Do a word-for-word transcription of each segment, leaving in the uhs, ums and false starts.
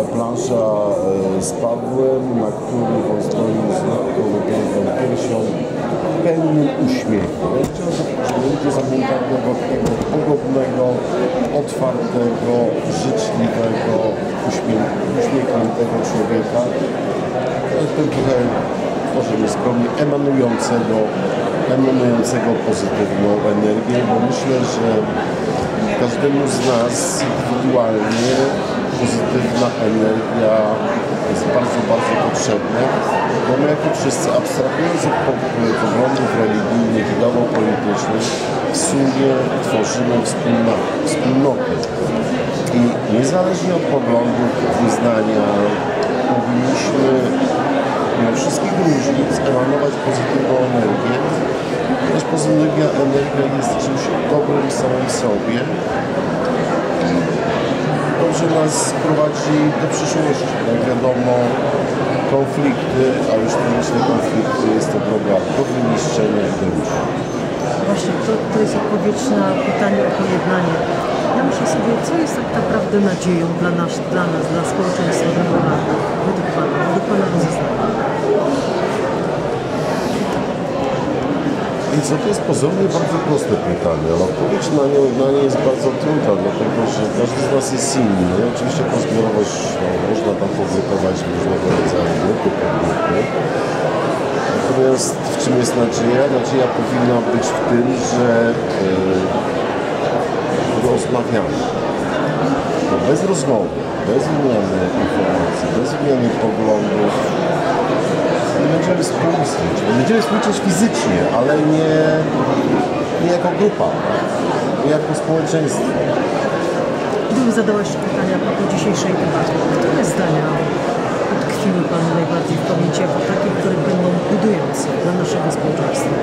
plansza z Pawłem, na którym on stoi z lekką wypiętą piersią, pełnym uśmiechu. Ja chciałem zaprosić ludzi zapamiętanego takiego pogodnego, otwartego, życzliwego, uśmiechniętego człowieka. To trochę, może nieskromnie, emanującego, emanującego pozytywną energię, bo myślę, że każdemu z nas indywidualnie pozytywna energia jest bardzo, bardzo potrzebna, bo my jako wszyscy, abstrahując od poglądów religijnych i politycznych, w sumie tworzymy wspólnotę. I niezależnie od poglądów, wyznania, powinniśmy mimo wszystkich różnic emanować pozytywną energię, ponieważ pozytywna energia jest czymś dobrym samym w sobie i dobrze nas prowadzi do przyszłości. Jak wiadomo, konflikty, a już te konflikty, jest to droga do wyniszczenia i do ruchu. Właśnie, to, to jest odpowiedź na pytanie o pojednanie. Ja myślę sobie, co jest tak naprawdę nadzieją dla nas, dla, nas, dla społeczeństwa, dla Polaków, według Pana, według Pana rozeznania. I co, to jest pozornie bardzo proste pytanie, ale odpowiedź na nie, na nie jest bardzo trudna, dlatego że każdy z nas jest inny. No, oczywiście jako zbiorowość no, można tam pogrupować różnego rodzaju grupy, podgrupy. Natomiast w czym jest nadzieja? Nadzieja powinna być w tym, że yy, rozmawiamy. Bo bez rozmowy, bez wymiany informacji, bez wymiany poglądów nie będziemy współistnieć. Będziemy współistnieć fizycznie, ale nie, nie jako grupa, nie jako społeczeństwo. Gdybym zadała jeszcze pytania a propos dzisiejszej debaty, które zdania utkwiły Panu najbardziej w pamięci jako takie, które będą budujące dla naszego społeczeństwa?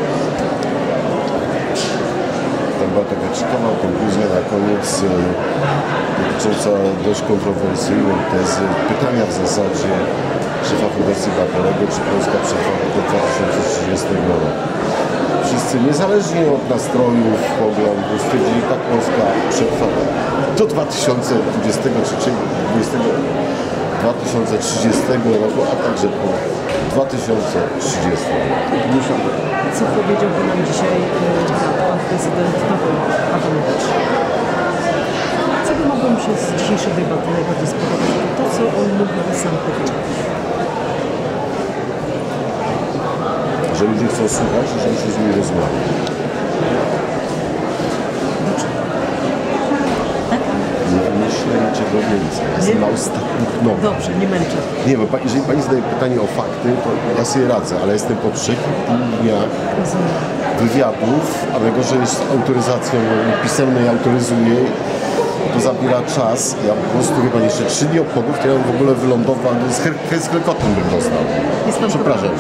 To była taka ciekawa konkluzja na koniec dotycząca dość kontrowersyjnej tezy, pytania w zasadzie szefa Fundacji Batorego, czy Polska przetrwa do dwa tysiące trzydziestego roku. Wszyscy, niezależnie od nastrojów, poglądów, stwierdzili, tak, Polska przetrwa do dwa tysiące dwudziestego trzeciego, dwa tysiące trzydziestego roku, a także po dwa tysiące trzydziestym. Co powiedziałby nam dzisiaj pan prezydent Paweł Adamowicz? Co by mogło mi się z dzisiejszej debaty najbardziej spodobać? To, co on mógł sam powiedzieć. Że ludzie chcą słuchać, że się z nimi rozmawia. Nie wymyślę niczego więcej. Jestem na ostatnich nogach. Dobrze, nie męczę. Nie, bo jeżeli Pani zadaje pytanie o fakty, to ja sobie radzę, ale jestem po trzech i pół dniach wywiadów, a najgorzej jest autoryzacją pisemnej, autoryzuję. To zabiera czas. Ja po prostu wie Pani, jeszcze trzy dni obchodów, to ja bym w ogóle wylądował, z helikopterem bym dostał. Przepraszam.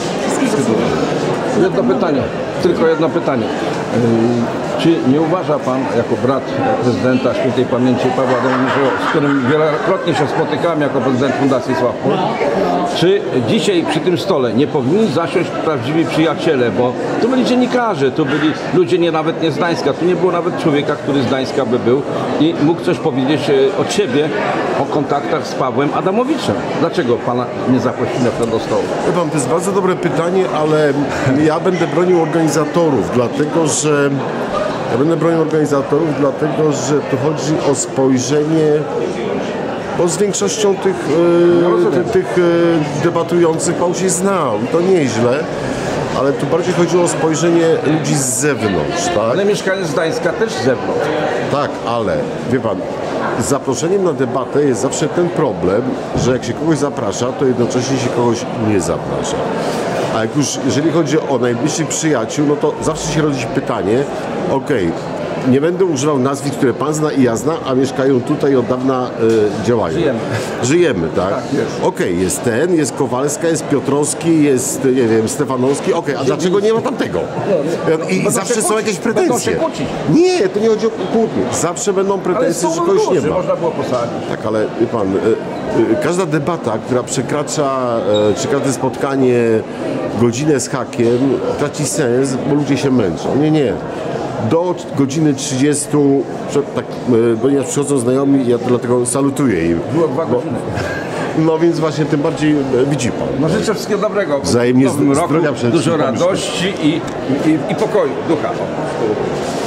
Jedno pytanie, tylko jedno pytanie. Czy nie uważa Pan, jako brat prezydenta świętej pamięci Pawła Adamowicza, z którym wielokrotnie się spotykałem jako prezydent Fundacji Sławku, czy dzisiaj przy tym stole nie powinni zasiąść prawdziwi przyjaciele, bo tu byli dziennikarze, tu byli ludzie nie, nawet nie z Gdańska, tu nie było nawet człowieka, który z Gdańska by był i mógł coś powiedzieć od siebie o kontaktach z Pawłem Adamowiczem. Dlaczego Pana nie zaprosili na przykład do stołu? To jest bardzo dobre pytanie, ale ja będę bronił organizatorów, dlatego że Ja będę bronił organizatorów, dlatego że tu chodzi o spojrzenie, bo z większością tych, e, ty, tych e, debatujących Pan się znał i to nieźle, ale tu bardziej chodziło o spojrzenie ludzi z zewnątrz, tak? Ale mieszkaniec z Gdańska też z zewnątrz. Tak, ale wie Pan, z zaproszeniem na debatę jest zawsze ten problem, że jak się kogoś zaprasza, to jednocześnie się kogoś nie zaprasza. A jak już, jeżeli chodzi o najbliższych przyjaciół, no to zawsze się rodzi pytanie, okej, okay, nie będę używał nazwisk, które Pan zna i ja znam, a mieszkają tutaj od dawna y, działają. Żyjemy. Żyjemy, tak? Tak, jest. Okej, okay, jest ten, jest Kowalska, jest Piotrowski, jest, nie wiem, Stefanowski, okej, okay, a dlaczego nie ma tamtego? I Bo zawsze są kłócić. jakieś pretensje. Będą się kłócić. Nie, to nie chodzi o kłótnie. Zawsze będą pretensje, że kogoś nie ma. Można było posadzić. Tak, ale wie Pan, y, y, każda debata, która przekracza, y, czy każde spotkanie godzinę z hakiem, traci sens, bo ludzie się męczą. Nie, nie. do godziny trzydziestej, tak, ponieważ przychodzą znajomi, ja dlatego salutuję im. Było dwa godziny. No więc właśnie tym bardziej widzi pan. No życzę wszystkiego dobrego. Wzajemnie w nowym roku, zdrowia przede dużo wszystkim. radości i, i, i pokoju, ducha.